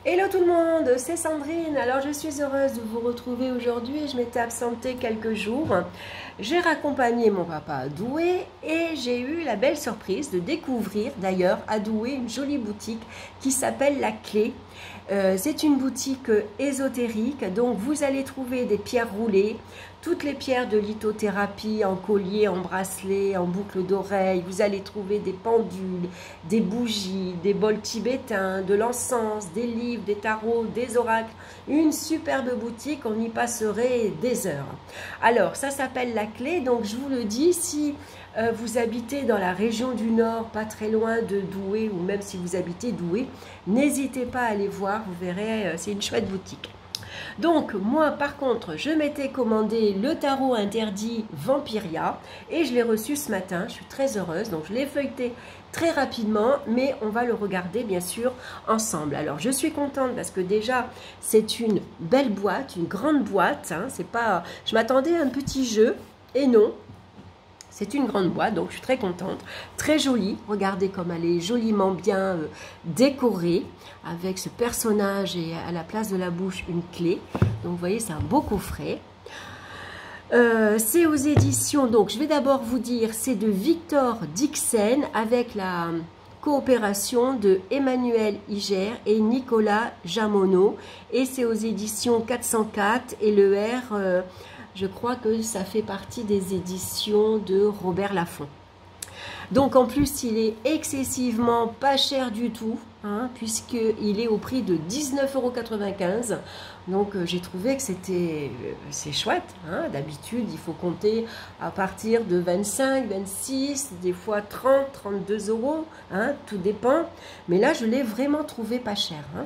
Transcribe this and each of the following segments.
Hello tout le monde, c'est Sandrine. Alors je suis heureuse de vous retrouver aujourd'hui. Je m'étais absentée quelques jours. J'ai raccompagné mon papa à Douai et j'ai eu la belle surprise de découvrir d'ailleurs à Douai une jolie boutique qui s'appelle La Clé. C'est une boutique ésotérique, donc vous allez trouver des pierres roulées, toutes les pierres de lithothérapie en collier, en bracelet, en boucle d'oreille. Vous allez trouver des pendules, des bougies, des bols tibétains, de l'encens, des livres, des tarots, des oracles. Une superbe boutique, on y passerait des heures. Alors, ça s'appelle La Clé, donc je vous le dis, si vous habitez dans la région du Nord, pas très loin de Douai, ou même si vous habitez Douai, n'hésitez pas à aller voir, vous verrez, c'est une chouette boutique. Donc moi par contre je m'étais commandé le tarot interdit Vampiria et je l'ai reçu ce matin, je suis très heureuse, donc je l'ai feuilleté très rapidement, mais on va le regarder bien sûr ensemble. Alors je suis contente parce que déjà c'est une belle boîte, une grande boîte, hein, c'est pas, je m'attendais à un petit jeu et non. C'est une grande boîte, donc je suis très contente, très jolie. Regardez comme elle est joliment bien décorée, avec ce personnage et à la place de la bouche, une clé. Donc vous voyez, c'est un beau coffret. C'est aux éditions, donc je vais d'abord vous dire, c'est de Victor Dixen, avec la coopération de Emmanuel Iger et Nicolas Jamono. Et c'est aux éditions 404 et le R... je crois que ça fait partie des éditions de Robert Laffont. Donc en plus, il est excessivement pas cher du tout, hein, puisqu'il est au prix de 19,95 €. Donc j'ai trouvé que c'est chouette. Hein. D'habitude, il faut compter à partir de 25, 26, des fois 30, 32 €. Hein, tout dépend. Mais là, je l'ai vraiment trouvé pas cher. Hein.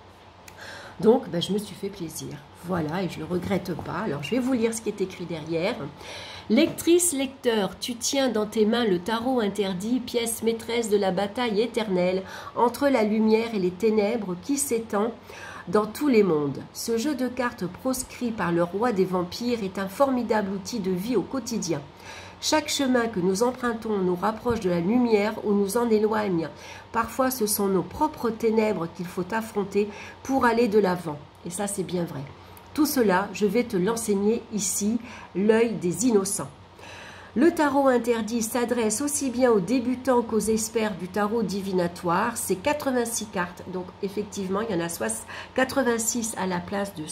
Donc, ben, je me suis fait plaisir. Voilà, et je ne le regrette pas. Alors, je vais vous lire ce qui est écrit derrière. Lectrice, lecteur, tu tiens dans tes mains le tarot interdit, pièce maîtresse de la bataille éternelle entre la lumière et les ténèbres qui s'étend dans tous les mondes. Ce jeu de cartes proscrit par le roi des vampires est un formidable outil de vie au quotidien. Chaque chemin que nous empruntons nous rapproche de la lumière ou nous en éloigne. Parfois, ce sont nos propres ténèbres qu'il faut affronter pour aller de l'avant. Et ça, c'est bien vrai. Tout cela, je vais te l'enseigner ici, l'œil des innocents. Le tarot interdit s'adresse aussi bien aux débutants qu'aux experts du tarot divinatoire. C'est 86 cartes, donc effectivement, il y en a 86 à la place de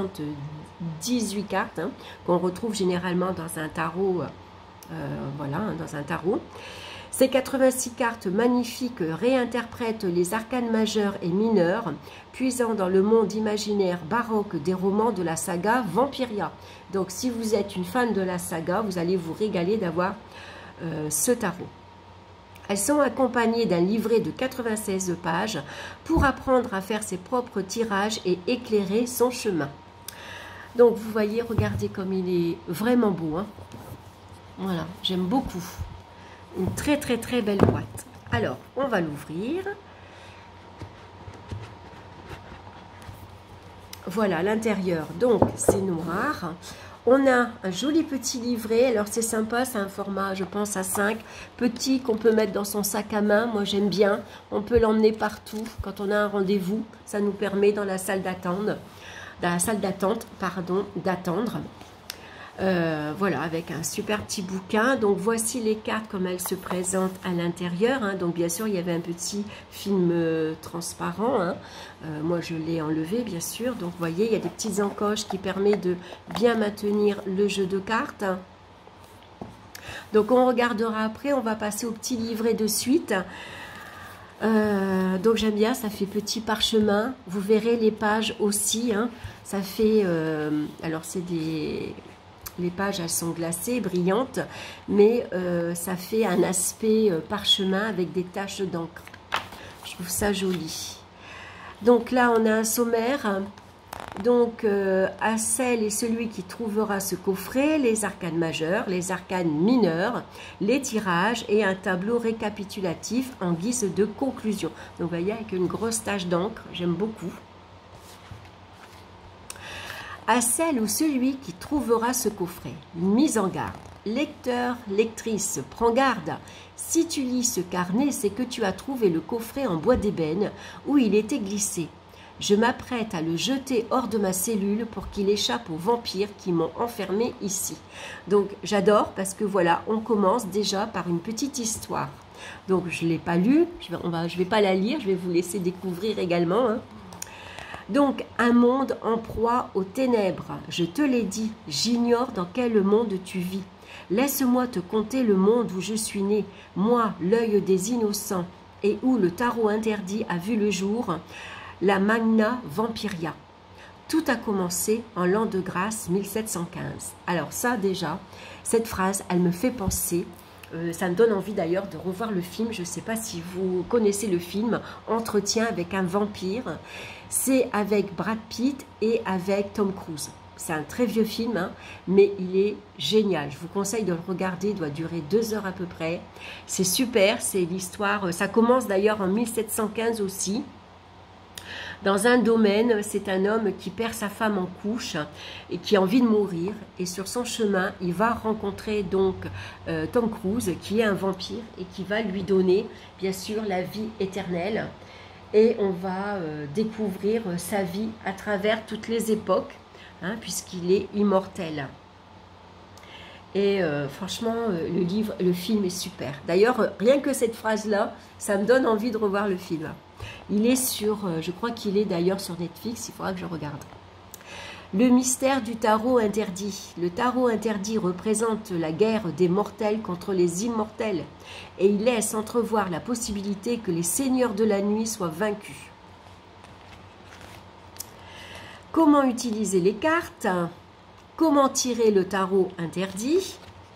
78 cartes, hein, qu'on retrouve généralement dans un tarot. Voilà, dans un tarot. Ces 86 cartes magnifiques réinterprètent les arcanes majeurs et mineurs, puisant dans le monde imaginaire baroque des romans de la saga Vampiria. Donc si vous êtes une fan de la saga, vous allez vous régaler d'avoir ce tarot. Elles sont accompagnées d'un livret de 96 pages pour apprendre à faire ses propres tirages et éclairer son chemin. Donc vous voyez, regardez comme il est vraiment beau, hein. Voilà, j'aime beaucoup. Une très très très belle boîte. Alors, on va l'ouvrir. Voilà l'intérieur. Donc, c'est noir. On a un joli petit livret. Alors, c'est sympa. C'est un format, je pense, A5. Petit qu'on peut mettre dans son sac à main. Moi, j'aime bien. On peut l'emmener partout. Quand on a un rendez-vous, ça nous permet dans la salle d'attente. Dans la salle d'attente, pardon, d'attendre. Voilà, avec un super petit bouquin. Donc voici les cartes comme elles se présentent à l'intérieur, hein. Donc bien sûr il y avait un petit film transparent, hein. Moi je l'ai enlevé bien sûr. Donc vous voyez il y a des petites encoches qui permettent de bien maintenir le jeu de cartes. Donc on regardera après. On va passer au petit livret de suite. Donc j'aime bien, ça fait petit parchemin. Vous verrez les pages aussi, hein. Ça fait alors c'est des... Les pages, elles sont glacées, brillantes, mais ça fait un aspect parchemin avec des taches d'encre. Je trouve ça joli. Donc là, on a un sommaire. Donc, à celle et celui qui trouvera ce coffret, les arcanes majeures, les arcanes mineures, les tirages et un tableau récapitulatif en guise de conclusion. Donc, vous voyez, avec une grosse tache d'encre, j'aime beaucoup. À celle ou celui qui trouvera ce coffret, une mise en garde. Lecteur, lectrice, prends garde. Si tu lis ce carnet, c'est que tu as trouvé le coffret en bois d'ébène où il était glissé. Je m'apprête à le jeter hors de ma cellule pour qu'il échappe aux vampires qui m'ont enfermé ici. Donc j'adore parce que voilà, on commence déjà par une petite histoire. Donc je ne l'ai pas lue, je vais pas la lire, je vais vous laisser découvrir également. Hein. Donc un monde en proie aux ténèbres, je te l'ai dit, j'ignore dans quel monde tu vis. Laisse-moi te conter le monde où je suis né, moi, l'œil des innocents, et où le tarot interdit a vu le jour, la Magna Vampiria. Tout a commencé en l'an de grâce 1715. Alors ça déjà, cette phrase, elle me fait penser, ça me donne envie d'ailleurs de revoir le film, je ne sais pas si vous connaissez le film, Entretien avec un vampire. C'est avec Brad Pitt et avec Tom Cruise. C'est un très vieux film, hein, mais il est génial. Je vous conseille de le regarder, il doit durer 2 heures à peu près. C'est super, c'est l'histoire, ça commence d'ailleurs en 1715 aussi. Dans un domaine, c'est un homme qui perd sa femme en couche et qui a envie de mourir. Et sur son chemin, il va rencontrer donc Tom Cruise, qui est un vampire et qui va lui donner, bien sûr, la vie éternelle. Et on va découvrir sa vie à travers toutes les époques, hein, puisqu'il est immortel. Et franchement, le film est super. D'ailleurs, rien que cette phrase-là, ça me donne envie de revoir le film. Il est sur, je crois qu'il est d'ailleurs sur Netflix, il faudra que je regarde. Le mystère du tarot interdit. Le tarot interdit représente la guerre des mortels contre les immortels et il laisse entrevoir la possibilité que les seigneurs de la nuit soient vaincus. Comment utiliser les cartes? Comment tirer le tarot interdit?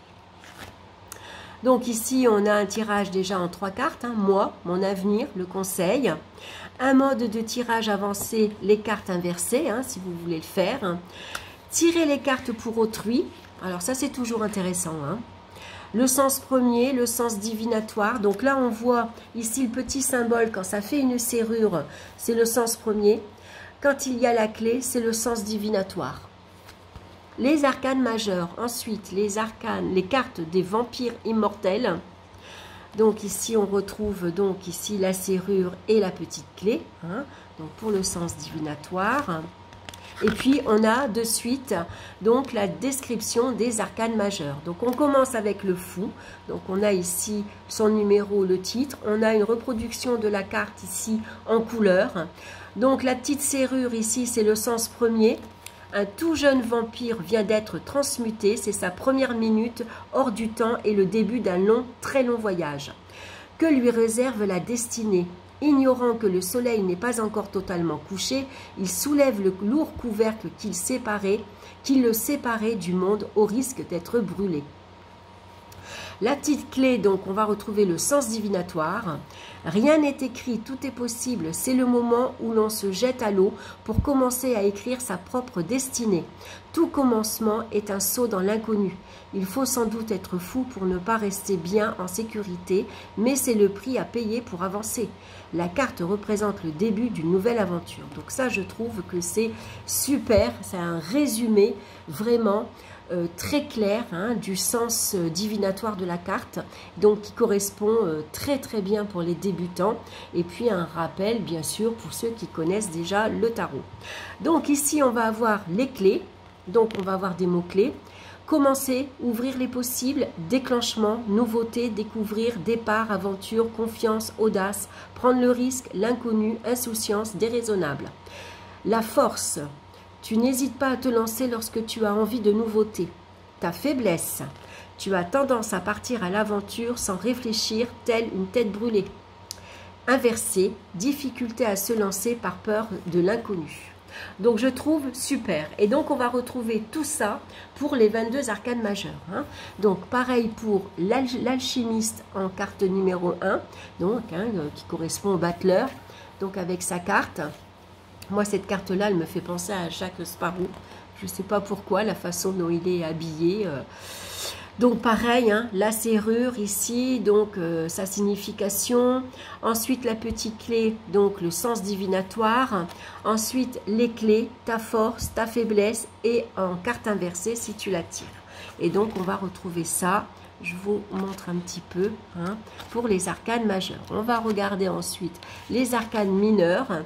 Donc ici, on a un tirage déjà en 3 cartes. Hein, moi, mon avenir, le conseil. Un mode de tirage avancé, les cartes inversées, hein, si vous voulez le faire. Tirer les cartes pour autrui. Alors ça, c'est toujours intéressant. Hein. Le sens premier, le sens divinatoire. Donc là, on voit ici le petit symbole. Quand ça fait une serrure, c'est le sens premier. Quand il y a la clé, c'est le sens divinatoire. Les arcanes majeurs, ensuite les arcanes, les cartes des vampires immortels. Donc ici on retrouve donc ici la serrure et la petite clé, hein, donc pour le sens divinatoire. Et puis on a de suite donc la description des arcanes majeurs. Donc on commence avec le fou, donc on a ici son numéro, le titre, on a une reproduction de la carte ici en couleur. Donc la petite serrure ici c'est le sens premier. Un tout jeune vampire vient d'être transmuté, c'est sa première minute hors du temps et le début d'un long, très long voyage. Que lui réserve la destinée? Ignorant que le soleil n'est pas encore totalement couché, il soulève le lourd couvercle qui le séparait du monde au risque d'être brûlé. La petite clé, donc, on va retrouver le sens divinatoire. Rien n'est écrit, tout est possible. C'est le moment où l'on se jette à l'eau pour commencer à écrire sa propre destinée. Tout commencement est un saut dans l'inconnu. Il faut sans doute être fou pour ne pas rester bien en sécurité, mais c'est le prix à payer pour avancer. La carte représente le début d'une nouvelle aventure. Donc ça, je trouve que c'est super. C'est un résumé vraiment très clair hein, du sens divinatoire de la carte, donc qui correspond très très bien pour les débutants, et puis un rappel bien sûr pour ceux qui connaissent déjà le tarot. Donc ici on va avoir les clés, donc on va avoir des mots-clés. Commencer, ouvrir les possibles, déclenchement, nouveauté, découvrir, départ, aventure, confiance, audace, prendre le risque, l'inconnu, insouciance, déraisonnable. La force. Tu n'hésites pas à te lancer lorsque tu as envie de nouveautés. Ta faiblesse. Tu as tendance à partir à l'aventure sans réfléchir, telle une tête brûlée. Inversé. Difficulté à se lancer par peur de l'inconnu. Donc je trouve super. Et donc on va retrouver tout ça pour les 22 arcanes majeures. Hein. Donc pareil pour l'alchimiste en carte numéro 1, donc, hein, qui correspond au battleur, donc avec sa carte. Moi, cette carte-là, elle me fait penser à Jack Sparrow. Je ne sais pas pourquoi, la façon dont il est habillé. Donc, pareil, hein, la serrure ici, donc sa signification. Ensuite, la petite clé, donc le sens divinatoire. Ensuite, les clés, ta force, ta faiblesse et en carte inversée si tu la tires. Et donc, on va retrouver ça. Je vous montre un petit peu hein, pour les arcanes majeures. On va regarder ensuite les arcanes mineures.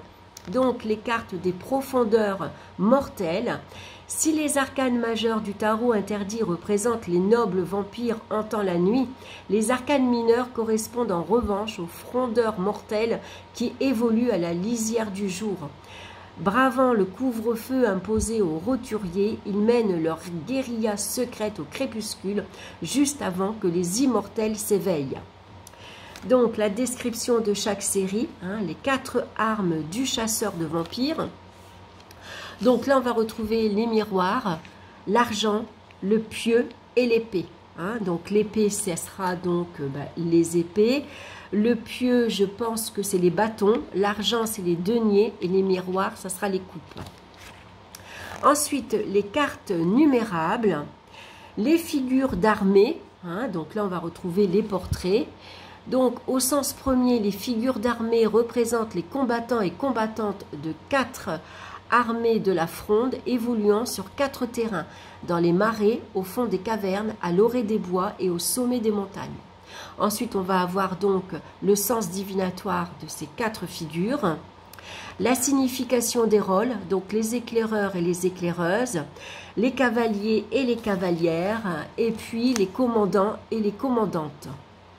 donc les cartes des profondeurs mortelles. Si les arcanes majeures du tarot interdit représentent les nobles vampires hantant la nuit, les arcanes mineures correspondent en revanche aux frondeurs mortelles qui évoluent à la lisière du jour. Bravant le couvre-feu imposé aux roturiers, ils mènent leur guérilla secrète au crépuscule, juste avant que les immortels s'éveillent. Donc la description de chaque série, les 4 armes du chasseur de vampires. Donc là on va retrouver les miroirs, l'argent, le pieu et l'épée. Donc l'épée, ce sera donc les épées. Le pieu, je pense que c'est les bâtons. L'argent, c'est les deniers. Et les miroirs, ça sera les coupes. Ensuite, les cartes numérables. Les figures d'armée. Donc là, on va retrouver les portraits. Donc, au sens premier, les figures d'armée représentent les combattants et combattantes de 4 armées de la fronde évoluant sur 4 terrains, dans les marais, au fond des cavernes, à l'orée des bois et au sommet des montagnes. Ensuite, on va avoir donc le sens divinatoire de ces 4 figures, la signification des rôles, donc les éclaireurs et les éclaireuses, les cavaliers et les cavalières, et puis les commandants et les commandantes.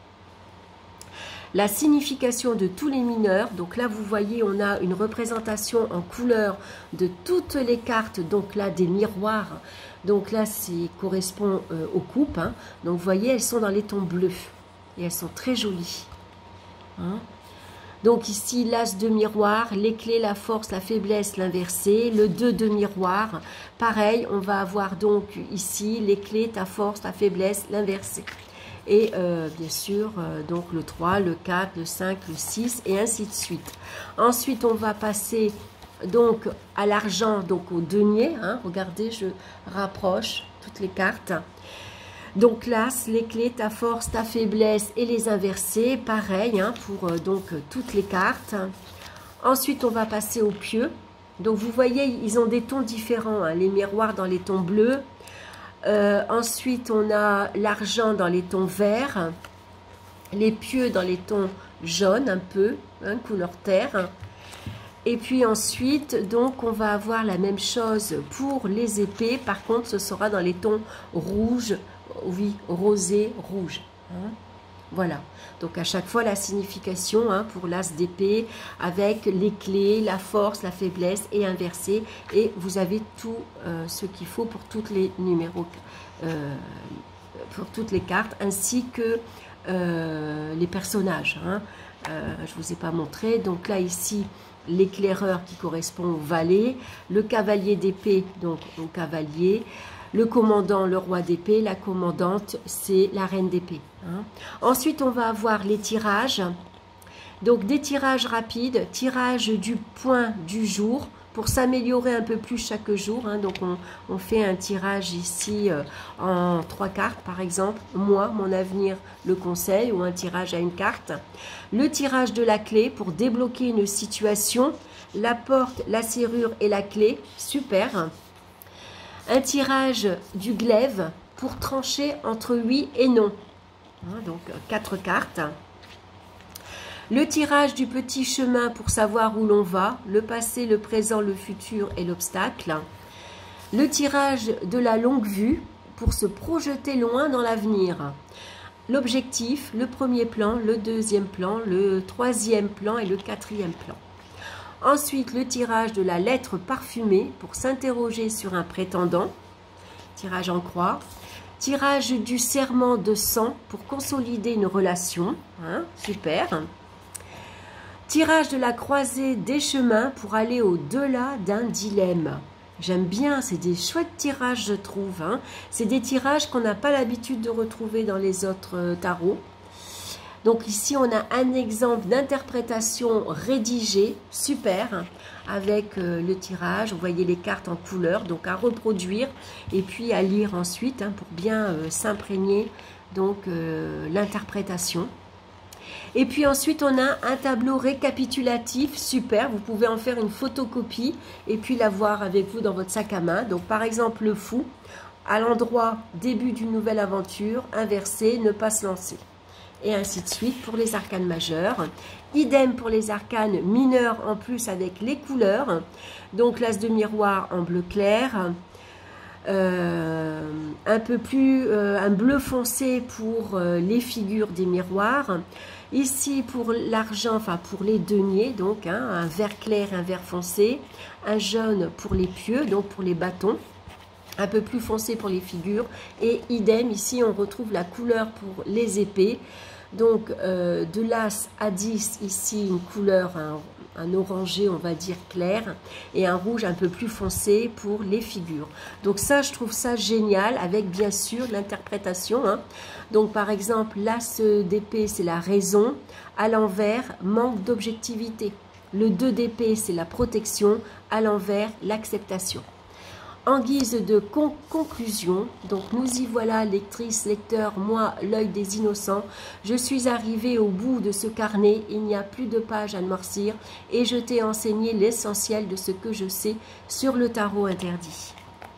La signification de tous les mineurs, donc là vous voyez on a une représentation en couleur de toutes les cartes, donc là des miroirs, donc là ça correspond aux coupes, donc vous voyez elles sont dans les tons bleus et elles sont très jolies. Donc ici l'as de miroir, les clés, la force, la faiblesse, l'inversé, le 2 de miroir, pareil on va avoir donc ici les clés, ta force, ta faiblesse, l'inversé. Et bien sûr, donc le 3, le 4, le 5, le 6 et ainsi de suite. Ensuite, on va passer donc à l'argent, donc au denier. Regardez, je rapproche toutes les cartes. Donc l'as, les clés, ta force, ta faiblesse et les inversés. Pareil pour donc toutes les cartes. Ensuite, on va passer au pieu. Donc vous voyez, ils ont des tons différents. Les miroirs dans les tons bleus. Ensuite, on a l'argent dans les tons verts, les pieux dans les tons jaunes un peu, couleur terre. Et puis ensuite, donc, on va avoir la même chose pour les épées. Par contre, ce sera dans les tons rouge, oui, rosé, rouge. Voilà. Donc à chaque fois la signification pour l'as d'épée avec les clés, la force, la faiblesse et inversé. Et vous avez tout ce qu'il faut pour toutes les numéros, pour toutes les cartes, ainsi que les personnages. Je vous ai pas montré. Donc là ici l'éclaireur qui correspond au valet, le cavalier d'épée donc au cavalier. Le commandant, le roi d'épée, la commandante, c'est la reine d'épée. Ensuite, on va avoir les tirages. Donc, des tirages rapides, tirage du point du jour pour s'améliorer un peu plus chaque jour. Donc, on fait un tirage ici en 3 cartes, par exemple. Moi, mon avenir le conseille, ou un tirage à une carte. Le tirage de la clé pour débloquer une situation. La porte, la serrure et la clé. Super. Un tirage du glaive pour trancher entre oui et non. Donc 4 cartes. Le tirage du petit chemin pour savoir où l'on va, le passé, le présent, le futur et l'obstacle. Le tirage de la longue vue pour se projeter loin dans l'avenir. L'objectif, le premier plan, le deuxième plan, le troisième plan et le quatrième plan. Ensuite, le tirage de la lettre parfumée pour s'interroger sur un prétendant. Tirage en croix. Tirage du serment de sang pour consolider une relation. Super. Tirage de la croisée des chemins pour aller au-delà d'un dilemme. J'aime bien, c'est des chouettes tirages, je trouve. C'est des tirages qu'on n'a pas l'habitude de retrouver dans les autres tarots. Donc ici, on a un exemple d'interprétation rédigée, super, avec le tirage. Vous voyez les cartes en couleur, donc à reproduire et puis à lire ensuite pour bien s'imprégner donc l'interprétation. Et puis ensuite, on a un tableau récapitulatif, super. Vous pouvez en faire une photocopie et puis l'avoir avec vous dans votre sac à main. Donc par exemple, le fou, à l'endroit début d'une nouvelle aventure, inversé, ne pas se lancer. Et ainsi de suite pour les arcanes majeures. Idem pour les arcanes mineurs en plus avec les couleurs. Donc l'as de miroir en bleu clair. Un peu plus un bleu foncé pour les figures des miroirs. Ici pour l'argent, enfin pour les deniers, donc hein, un vert clair, un vert foncé. Un jaune pour les pieux, donc pour les bâtons. Un peu plus foncé pour les figures. Et idem, ici on retrouve la couleur pour les épées. Donc de l'as à 10, ici une couleur, un orangé on va dire clair, et un rouge un peu plus foncé pour les figures. Donc ça je trouve ça génial, avec bien sûr l'interprétation, hein. Donc par exemple l'as d'épée c'est la raison, à l'envers manque d'objectivité. Le 2 d'épée c'est la protection, à l'envers l'acceptation. En guise de conclusion, donc nous y voilà, lectrices, lecteurs, moi, l'œil des innocents, je suis arrivée au bout de ce carnet, il n'y a plus de pages à noircir, et je t'ai enseigné l'essentiel de ce que je sais sur le tarot interdit.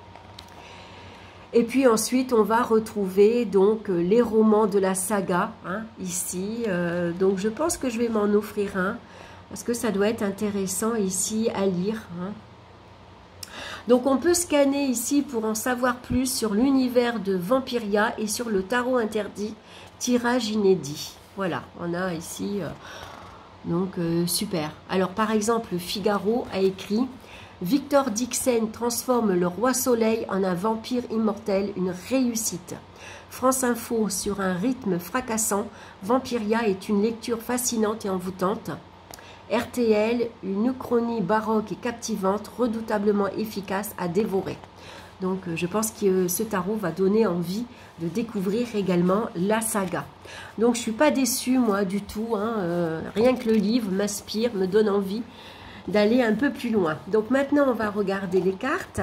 Et puis ensuite, on va retrouver donc les romans de la saga, hein, ici, donc je pense que je vais m'en offrir un, parce que ça doit être intéressant ici à lire, hein. Donc on peut scanner ici pour en savoir plus sur l'univers de Vampiria et sur le tarot interdit, tirage inédit. Voilà, on a ici, super. Alors par exemple, Figaro a écrit « Victor Dixen transforme le roi soleil en un vampire immortel, une réussite ». France Info, sur un rythme fracassant, Vampiria est une lecture fascinante et envoûtante. RTL, une uchronie baroque et captivante, redoutablement efficace à dévorer. Donc je pense que ce tarot va donner envie de découvrir également la saga. Donc je ne suis pas déçue moi du tout, hein, rien que le livre m'inspire, me donne envie d'aller un peu plus loin. Donc maintenant on va regarder les cartes.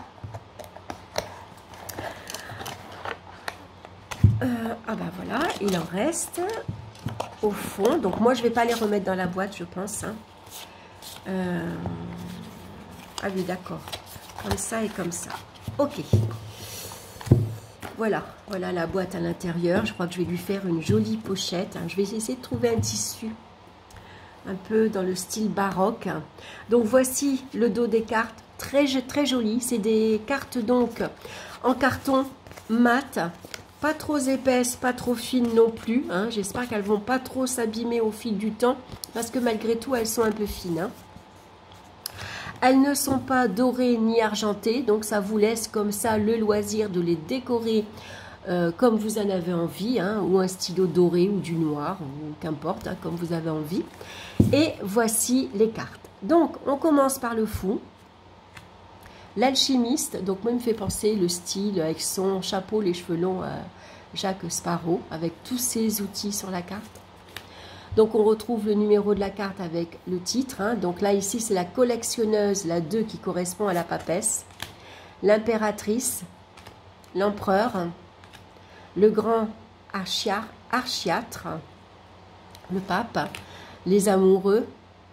Ah ben voilà, il en reste au fond. Donc moi je vais pas les remettre dans la boîte, je pense, hein. Ah oui, d'accord, comme ça et comme ça. Ok, voilà la boîte à l'intérieur. Je crois que je vais lui faire une jolie pochette, hein. Je vais essayer de trouver un tissu un peu dans le style baroque. Donc voici le dos des cartes, très joli. C'est des cartes donc en carton mat, pas trop épaisses, pas trop fines non plus, hein. J'espère qu'elles vont pas trop s'abîmer au fil du temps, parce que malgré tout, elles sont un peu fines, hein. Elles ne sont pas dorées ni argentées, donc ça vous laisse comme ça le loisir de les décorer comme vous en avez envie, hein, ou un stylo doré ou du noir, ou qu'importe, hein, comme vous avez envie. Et voici les cartes. Donc, on commence par le fou. L'alchimiste, donc moi il me fait penser le style avec son chapeau, les cheveux longs, Jacques Sparrow, avec tous ses outils sur la carte. Donc on retrouve le numéro de la carte avec le titre, hein. Donc là ici c'est la collectionneuse, la 2 qui correspond à la papesse, l'impératrice, l'empereur, le grand archiatre, le pape, les amoureux,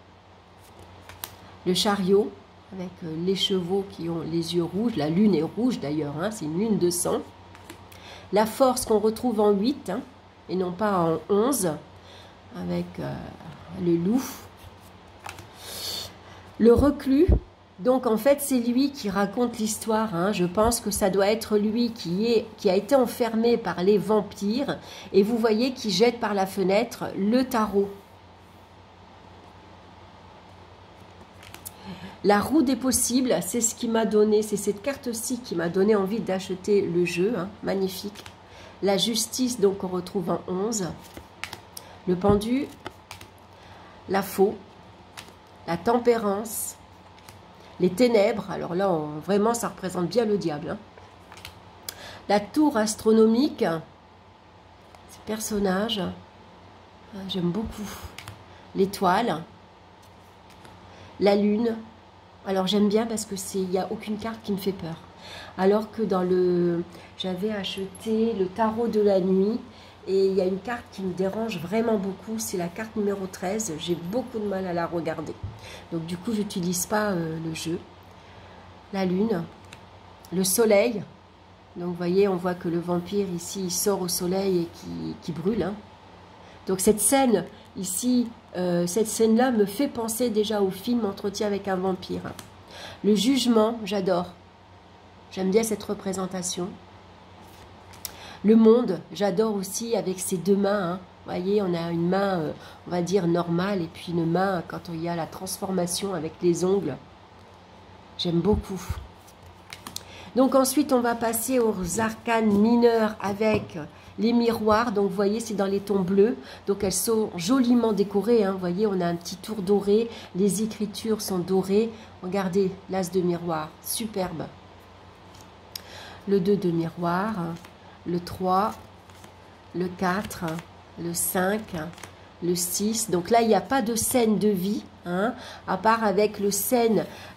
le chariot, avec les chevaux qui ont les yeux rouges, la lune est rouge d'ailleurs, hein, c'est une lune de sang. La force qu'on retrouve en 8, hein, et non pas en 11, avec le loup. Le reclus, donc en fait c'est lui qui raconte l'histoire, hein. Je pense que ça doit être lui qui a été enfermé par les vampires, et vous voyez qu'il jette par la fenêtre le tarot. La roue des possibles, c'est ce qui m'a donné, c'est cette carte-ci qui m'a donné envie d'acheter le jeu, hein, magnifique. La justice, donc on retrouve en 11. Le pendu, la faux, la tempérance, les ténèbres, alors là, vraiment, ça représente bien le diable, hein. La tour astronomique, ces personnages, j'aime beaucoup. L'étoile, la lune. Alors j'aime bien parce que il n'y a aucune carte qui me fait peur. Alors que dans j'avais acheté le tarot de la nuit et il y a une carte qui me dérange vraiment beaucoup, c'est la carte numéro 13. J'ai beaucoup de mal à la regarder. Donc du coup, je n'utilise pas le jeu. La lune, le soleil. Donc vous voyez, on voit que le vampire ici, il sort au soleil et qui brûle, hein. Donc cette scène ici, cette scène-là me fait penser déjà au film Entretien avec un vampire. Le jugement, j'adore. J'aime bien cette représentation. Le monde, j'adore aussi avec ses deux mains. Hein. Vous voyez, on a une main, on va dire, normale, et puis une main quand il y a la transformation avec les ongles. J'aime beaucoup. Donc ensuite, on va passer aux arcanes mineures avec les miroirs. Donc vous voyez, c'est dans les tons bleus. Donc elles sont joliment décorées. Hein. Vous voyez, on a un petit tour doré. Les écritures sont dorées. Regardez, l'as de miroir, superbe. Le 2 de miroir, le 3, le 4, le 5, le 6. Donc là, il n'y a pas de scène de vie, hein, à part avec le 7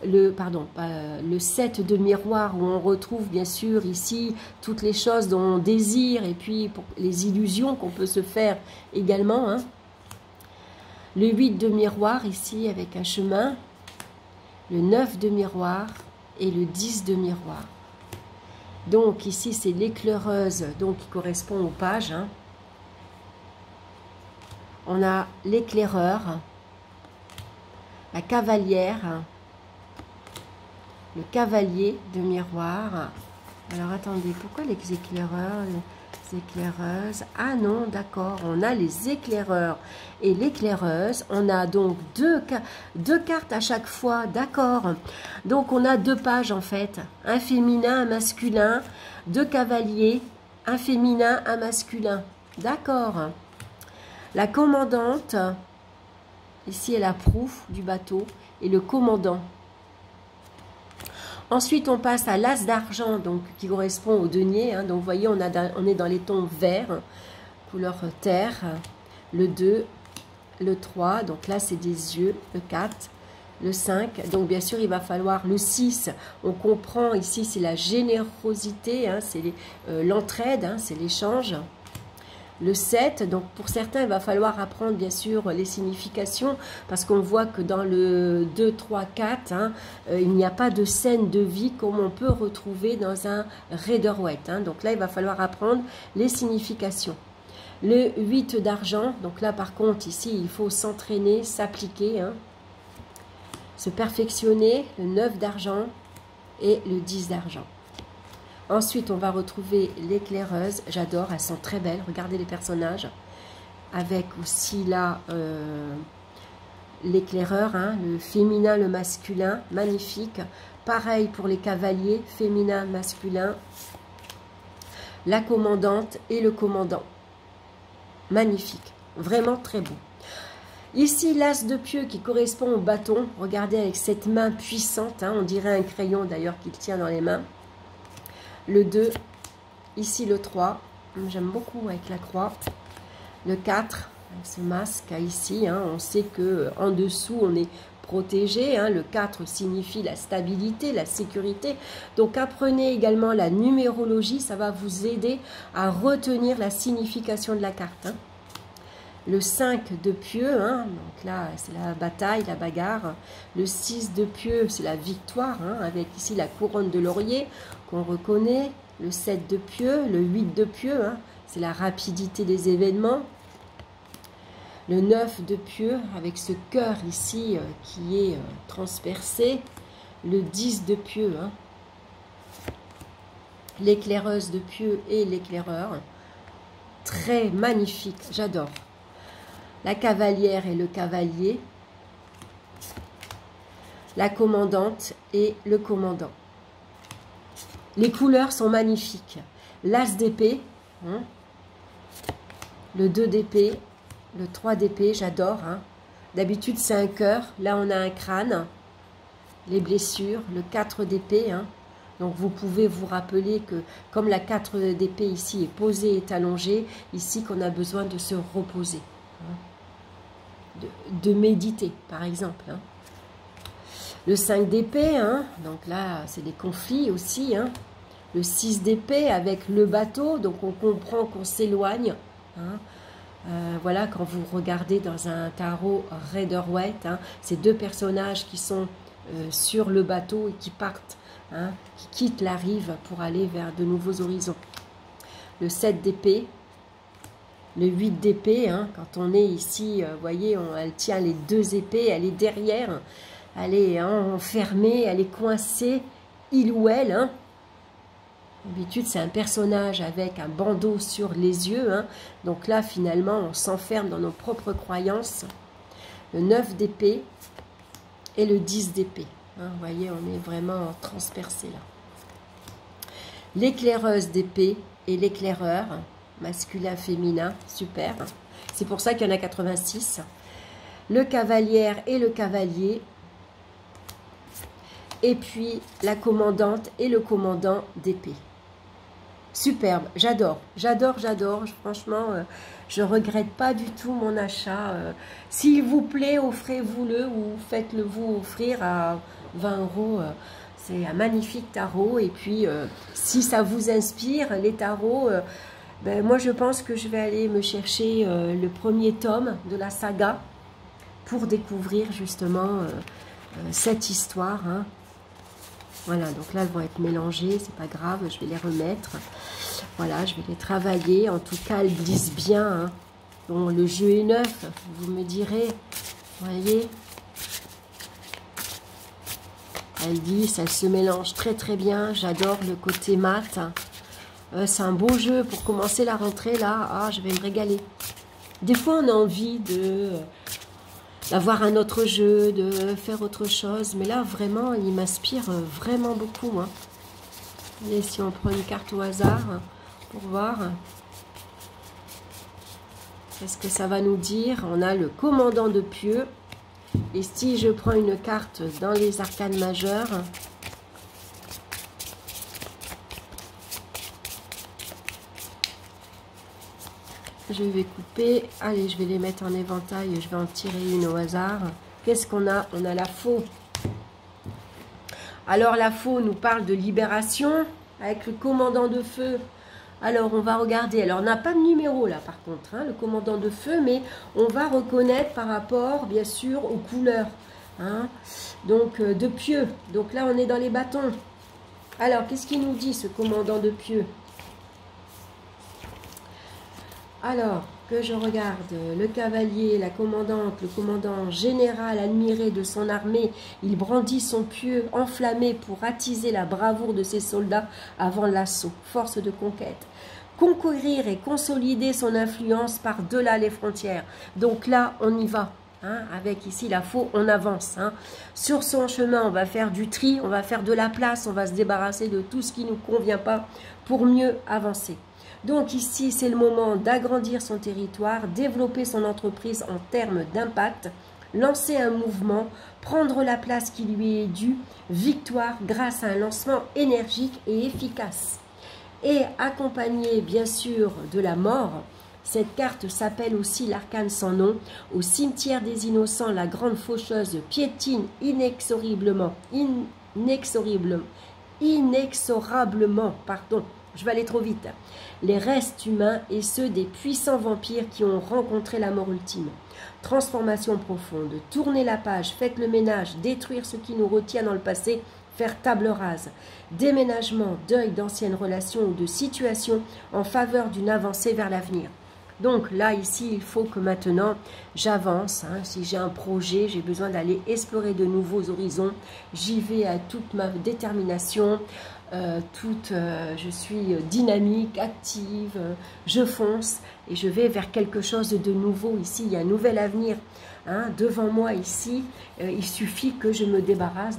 de miroir où on retrouve bien sûr ici toutes les choses dont on désire et puis pour les illusions qu'on peut se faire également. Hein. Le 8 de miroir ici avec un chemin, le 9 de miroir et le 10 de miroir. Donc ici c'est l'éclaireuse donc qui correspond aux pages. Hein. On a l'éclaireur, la cavalière, le cavalier de miroir. Alors attendez, pourquoi les éclaireurs, les éclaireuses? Ah non, d'accord, on a les éclaireurs et l'éclaireuse. On a donc deux cartes à chaque fois, d'accord. Donc on a 2 pages en fait, un féminin, un masculin, 2 cavaliers, un féminin, un masculin, d'accord. La commandante, ici elle a proue du bateau, et le commandant. Ensuite, on passe à l'as d'argent, donc qui correspond au denier. Hein. Donc, vous voyez, on est dans les tons verts, couleur terre. Le 2, le 3, donc là, c'est des yeux. Le 4, le 5. Donc, bien sûr, il va falloir le 6. On comprend ici, c'est la générosité, hein, c'est l'entraide, hein, c'est l'échange. Le 7, donc pour certains, il va falloir apprendre bien sûr les significations parce qu'on voit que dans le 2, 3, 4, hein, il n'y a pas de scène de vie comme on peut retrouver dans un Rider-Waite. Hein. Donc là, il va falloir apprendre les significations. Le 8 d'argent, donc là par contre, ici, il faut s'entraîner, s'appliquer, hein, se perfectionner. Le 9 d'argent et le 10 d'argent. Ensuite, on va retrouver l'éclaireuse. J'adore, elles sont très belles. Regardez les personnages. Avec aussi là l'éclaireur, hein, le féminin, le masculin. Magnifique. Pareil pour les cavaliers, féminin, masculin. La commandante et le commandant. Magnifique. Vraiment très beau. Ici, l'as de pieux qui correspond au bâton. Regardez avec cette main puissante. Hein, on dirait un crayon d'ailleurs qu'il tient dans les mains. Le 2, ici le 3, j'aime beaucoup avec la croix. Le 4, avec ce masque ici, hein, on sait qu'en dessous on est protégé. Hein, le 4 signifie la stabilité, la sécurité. Donc apprenez également la numérologie, ça va vous aider à retenir la signification de la carte. Hein. Le 5 de pieux, hein, donc là c'est la bataille, la bagarre. Le 6 de pieux, c'est la victoire, hein, avec ici la couronne de laurier qu'on reconnaît. Le 7 de pieux, le 8 de pieux, hein, c'est la rapidité des événements. Le 9 de pieux, avec ce cœur ici qui est transpercé. Le 10 de pieux, hein, l'éclaireuse de pieux et l'éclaireur. Très magnifique, j'adore. La cavalière et le cavalier, la commandante et le commandant. Les couleurs sont magnifiques. L'as d'épée, hein, le 2 d'épée, le 3 d'épée, j'adore. Hein. D'habitude, c'est un cœur. Là, on a un crâne. Les blessures, le 4 d'épée. Hein. Donc, vous pouvez vous rappeler que comme la 4 d'épée ici est posée, est allongée, ici qu'on a besoin de se reposer. Hein. De méditer, par exemple. Hein. Le 5 d'épée, hein, donc là, c'est des conflits aussi. Hein. Le 6 d'épée avec le bateau, donc on comprend qu'on s'éloigne. Hein. Voilà, quand vous regardez dans un tarot Rider-Waite, hein, ces 2 personnages qui sont sur le bateau et qui partent, hein, qui quittent la rive pour aller vers de nouveaux horizons. Le 7 d'épée, le 8 d'épée, hein, quand on est ici, vous voyez, elle tient les 2 épées, elle est derrière, elle est enfermée, elle est coincée, il ou elle. Hein. D'habitude, c'est un personnage avec un bandeau sur les yeux. Hein. Donc là, finalement, on s'enferme dans nos propres croyances. Le 9 d'épée et le 10 d'épée. Hein, vous voyez, on est vraiment transpercé là. L'éclaireuse d'épée et l'éclaireur, masculin, féminin, super. C'est pour ça qu'il y en a 86. Le cavalière et le cavalier. Et puis la commandante et le commandant d'épée. Superbe, j'adore, j'adore, j'adore. Franchement, je ne regrette pas du tout mon achat. S'il vous plaît, offrez-vous-le ou faites-le vous offrir à 20 €. C'est un magnifique tarot. Et puis, si ça vous inspire, les tarots, ben, moi je pense que je vais aller me chercher le premier tome de la saga pour découvrir justement cette histoire. Hein. Voilà, donc là, elles vont être mélangées, c'est pas grave, je vais les remettre. Voilà, je vais les travailler. En tout cas, elles glissent bien. Hein. Bon, le jeu est neuf, vous me direz. Vous voyez, elles glissent, elles se mélangent très très bien. J'adore le côté mat. C'est un beau jeu pour commencer la rentrée, là. Ah, je vais me régaler. Des fois, on a envie d'avoir un autre jeu, de faire autre chose. Mais là, vraiment, il m'inspire vraiment beaucoup. Hein. Et si on prend une carte au hasard pour voir qu'est-ce que ça va nous dire. On a le commandant de pieux. Et si je prends une carte dans les arcanes majeures, je vais couper. Allez, je vais les mettre en éventail. Je vais en tirer une au hasard. Qu'est-ce qu'on a? On a la faux. Alors, la faux nous parle de libération avec le commandant de feu. Alors, on va regarder. Alors, on n'a pas de numéro là, par contre, hein, le commandant de feu, mais on va reconnaître par rapport, bien sûr, aux couleurs. Hein. Donc, de pieux. Donc là, on est dans les bâtons. Alors, qu'est-ce qu'il nous dit, ce commandant de pieux? Alors, que je regarde, le cavalier, la commandante, le commandant général admiré de son armée, il brandit son pieu enflammé pour attiser la bravoure de ses soldats avant l'assaut. Force de conquête. Conquérir et consolider son influence par-delà les frontières. Donc là, on y va. Hein, avec ici la faux, on avance. Hein. Sur son chemin, on va faire du tri, on va faire de la place, on va se débarrasser de tout ce qui ne nous convient pas pour mieux avancer. Donc ici, c'est le moment d'agrandir son territoire, développer son entreprise en termes d'impact, lancer un mouvement, prendre la place qui lui est due, victoire grâce à un lancement énergique et efficace. Et accompagné bien sûr de la mort, cette carte s'appelle aussi l'arcane sans nom. Au cimetière des innocents, la grande faucheuse piétine inexorablement, pardon, je vais aller trop vite, les restes humains et ceux des puissants vampires qui ont rencontré la mort ultime. Transformation profonde, tournez la page, faites le ménage, détruire ce qui nous retient dans le passé, faire table rase. Déménagement, deuil d'anciennes relations ou de situations en faveur d'une avancée vers l'avenir. Donc là, ici, il faut que maintenant, j'avance. Hein. Si j'ai un projet, j'ai besoin d'aller explorer de nouveaux horizons. J'y vais à toute ma détermination. Je suis dynamique, active, je fonce et je vais vers quelque chose de nouveau. Ici, il y a un nouvel avenir hein, devant moi ici. Il suffit que je me débarrasse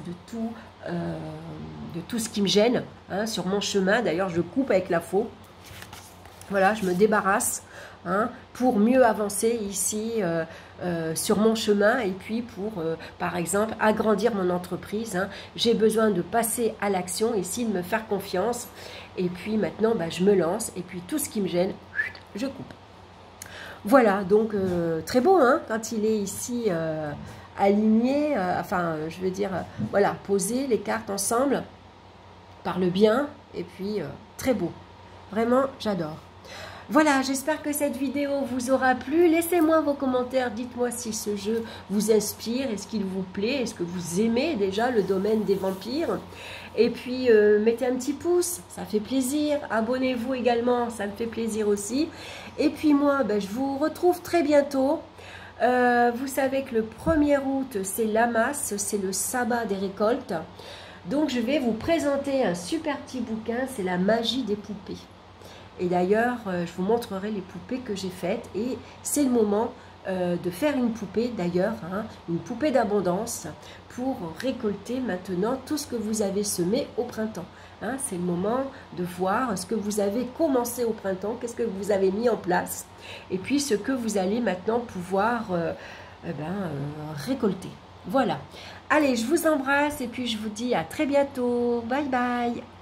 de tout ce qui me gêne hein, sur mon chemin. D'ailleurs, je coupe avec la faux. Voilà, je me débarrasse hein, pour mieux avancer ici sur mon chemin et puis pour, par exemple, agrandir mon entreprise. Hein. J'ai besoin de passer à l'action ici, de me faire confiance. Et puis maintenant, bah, je me lance et puis tout ce qui me gêne, je coupe. Voilà, donc très beau hein, quand il est ici aligné, je veux dire, voilà, poser les cartes ensemble par le bien et puis très beau. Vraiment, j'adore. Voilà, j'espère que cette vidéo vous aura plu. Laissez-moi vos commentaires, dites-moi si ce jeu vous inspire, est-ce qu'il vous plaît, est-ce que vous aimez déjà le domaine des vampires. Et puis, mettez un petit pouce, ça fait plaisir. Abonnez-vous également, ça me fait plaisir aussi. Et puis moi, ben, je vous retrouve très bientôt. Vous savez que le 1er août, c'est l'Amas, c'est le sabbat des récoltes. Donc, je vais vous présenter un super petit bouquin, c'est la magie des poupées. Et d'ailleurs, je vous montrerai les poupées que j'ai faites. Et c'est le moment de faire une poupée, d'ailleurs, hein, une poupée d'abondance pour récolter maintenant tout ce que vous avez semé au printemps. Hein, c'est le moment de voir ce que vous avez commencé au printemps, qu'est-ce que vous avez mis en place. Et puis, ce que vous allez maintenant pouvoir récolter. Voilà. Allez, je vous embrasse et puis je vous dis à très bientôt. Bye bye.